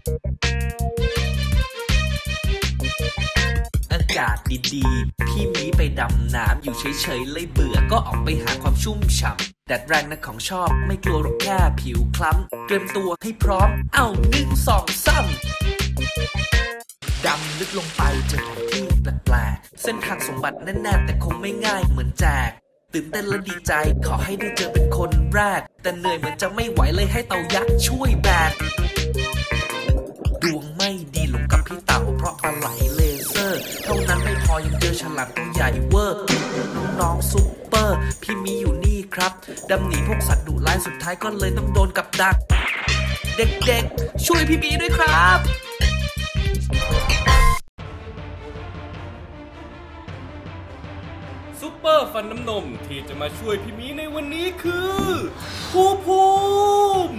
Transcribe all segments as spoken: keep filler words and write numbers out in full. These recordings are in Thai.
อากาศดีๆพี่มีไปดำน้ำอยู่เฉยๆเลยเบื่อก็ออกไปหาความชุ่มฉ่ำแดดแรงนะของชอบไม่กลัวหรอกแค่ผิวคล้ำเตรียมตัวให้พร้อมเอาหนึ่งสองสามดำลึกลงไปเจอของที่แปลกๆเส้นทางสมบัติแน่ๆแต่คงไม่ง่ายเหมือนแจกตื่นเต้นและดีใจขอให้ได้เจอเป็นคนแรกแต่เหนื่อยเหมือนจะไม่ไหวเลยให้เต่ายักษ์ช่วยแบกดวงไม่ดีลงกับพี่เต่าเพราะปลาไหลเลเซอร์เท่านั้นไม่พอยังเจอฉลามตัวใหญ่เวอร์น้องๆซุปเปอร์พี่มีอยู่นี่ครับดำหนีพวกสัตว์ดุร้ายสุดท้ายก็เลยต้องโดนกับดักเด็กๆช่วยพี่มีด้วยครับซุปเปอร์ฟันน้ำนมที่จะมาช่วยพี่มีในวันนี้คือภูภูมิ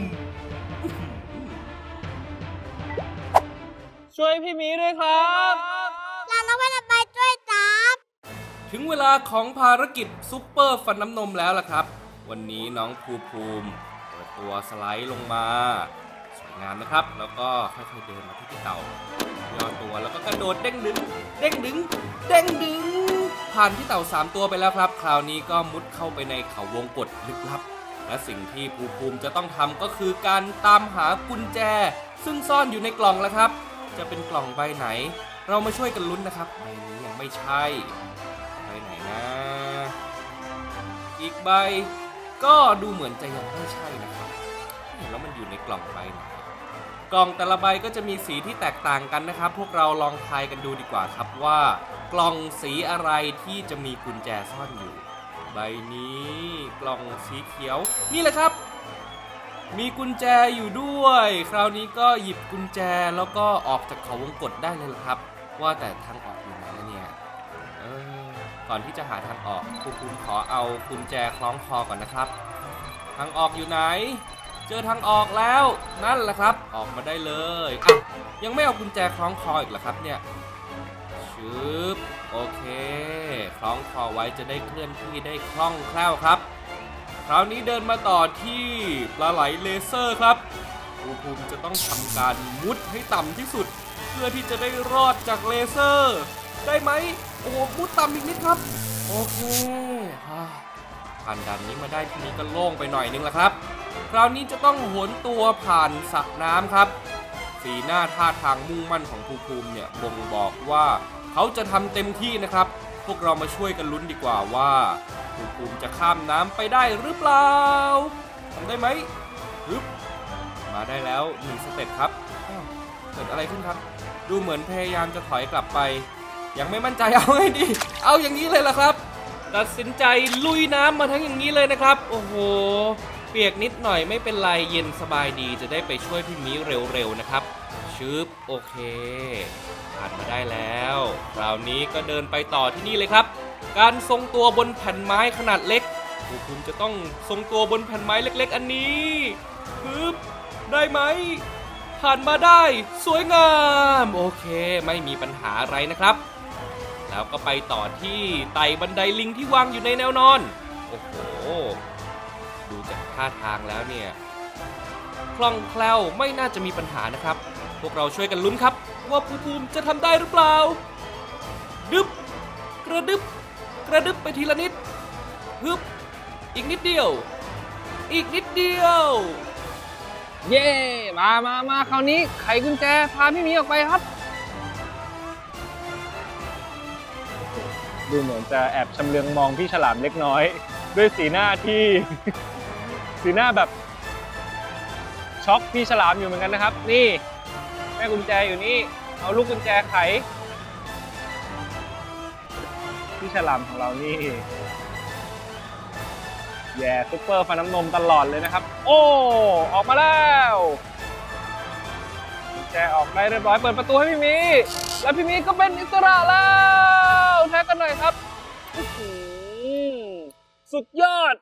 ช่วยพี่มีด้วยครับเราต้องไปทำไปช่วยจับถึงเวลาของภารกิจซุปเปอร์ฟันน้ำนมแล้วล่ะครับวันนี้น้องภูภูมิเปิดตัวสไลด์ลงมาสวยงามนะครับแล้วก็ค่อยๆเดินมาที่พี่เต่าย่อตัวแล้วก็กระโดดเด้งดึงเด้งดึงเด้งดึงผ่านพี่เต่าสามตัวไปแล้วครับคราวนี้ก็มุดเข้าไปในเขาวงกตลึกลับและสิ่งที่ภูภูมิจะต้องทำก็คือการตามหากุญแจซึ่งซ่อนอยู่ในกล่องแล้วครับจะเป็นกล่องใบไหนเรามาช่วยกันลุ้นนะครับใบนี้ยังไม่ใช่ใบไหนนะอีกใบก็ดูเหมือนจะยังไม่ใช่นะครับแล้วมันอยู่ในกล่องใบไหนกล่องแต่ละใบก็จะมีสีที่แตกต่างกันนะครับพวกเราลองทายกันดูดีกว่าครับว่ากล่องสีอะไรที่จะมีกุญแจซ่อนอยู่ใบนี้กล่องสีเขียวนี่แหละครับมีกุญแจอยู่ด้วยคราวนี้ก็หยิบกุญแจแล้วก็ออกจากเขาวงกตได้เลยล่ะครับว่าแต่ทางออกอยู่ไหนล่ะเนี่ยเออก่อนที่จะหาทางออกครูคุณขอเอากุญแจคล้องคอก่อนนะครับทางออกอยู่ไหนเจอทางออกแล้วนั่นแหละครับออกมาได้เลยอ่ะยังไม่เอากุญแจคล้องคออีกเหรอครับเนี่ยชึบโอเคคล้องคอไว้จะได้เคลื่อนที่ได้คล่องแคล่วครับคราวนี้เดินมาต่อที่ปลาไหลเลเซอร์ครับภูภูมิจะต้องทำการมุดให้ต่ำที่สุดเพื่อที่จะได้รอดจากเลเซอร์ได้ไหมโอ้โหมุดต่ำอีกนิดครับโอเคผ่านด่านนี้มาได้ทีนี้ก็โล่งไปหน่อยนึงแล้วครับคราวนี้จะต้องโหนตัวผ่านสระน้ำครับสีหน้าท่าทางมุ่งมั่นของภูภูมิเนี่ยบ่งบอกว่าเขาจะทำเต็มที่นะครับพวกเรามาช่วยกันลุ้นดีกว่าว่าภูภูมิจะข้ามน้ำไปได้หรือเปล่าทำได้ไหมฮึบมาได้แล้วหนึ่งสเต็ปครับเกิดอะไรขึ้นครับดูเหมือนพยายามจะถอยกลับไปยังไม่มั่นใจเอาไงดีเอาอย่างนี้เลยล่ะครับตัดสินใจลุยน้ำมาทั้งอย่างนี้เลยนะครับโอ้โหเปียกนิดหน่อยไม่เป็นไรเย็นสบายดีจะได้ไปช่วยพี่มีเร็วๆนะครับชึบโอเคผ่านมาได้แล้วคราวนี้ก็เดินไปต่อที่นี่เลยครับการทรงตัวบนแผ่นไม้ขนาดเล็กภูภูมิจะต้องทรงตัวบนแผ่นไม้เล็กๆอันนี้ปึ๊บได้ไหมผ่านมาได้สวยงามโอเคไม่มีปัญหาอะไรนะครับแล้วก็ไปต่อที่ไต่บันไดลิงที่วางอยู่ในแนวนอนโอ้โหดูจากท่าทางแล้วเนี่ยคล่องแคล่วไม่น่าจะมีปัญหานะครับพวกเราช่วยกันลุ้นครับว่าภูภูมิจะทำได้หรือเปล่าดึบกระดึบกระดึบไปทีละนิดฮึบอีกนิดเดียวอีกนิดเดียวเย่มามามาคราวนี้ไขกุญแจพาพี่มีออกไปครับดูเหมือนจะแอบชำเลืองมองพี่ฉลามเล็กน้อยด้วยสีหน้าที่ สีหน้าแบบช็อกพี่ฉลามอยู่เหมือนกันนะครับนี่แม่กุญแจอยู่นี่เอาลูกกุญแจไขพี่ฉลามของเรานี่แย่ซุปเปอร์ฟันน้ำนมตลอดเลยนะครับโอ้ออกมาแล้วกุญแจออกได้เรียบร้อยเปิดประตูให้พี่มีแล้วพี่มีก็เป็นอิสระแล้วแท็กกันหน่อยครับสุดยอด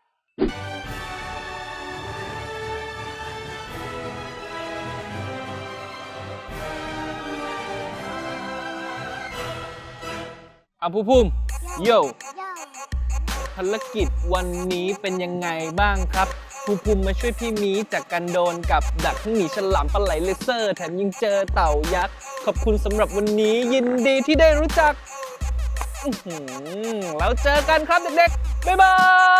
เอาภูภูมิโย่ภารกิจวันนี้เป็นยังไงบ้างครับภูมิภูมิมาช่วยพี่มีจากการโดนกับดักทั้งหมีฉลามปลาไหลเลเซอร์แถมยังเจอเต่ายักษ์ขอบคุณสำหรับวันนี้ยินดีที่ได้รู้จักอื้อหือแล้วเจอกันครับเด็กๆบ๊ายบาย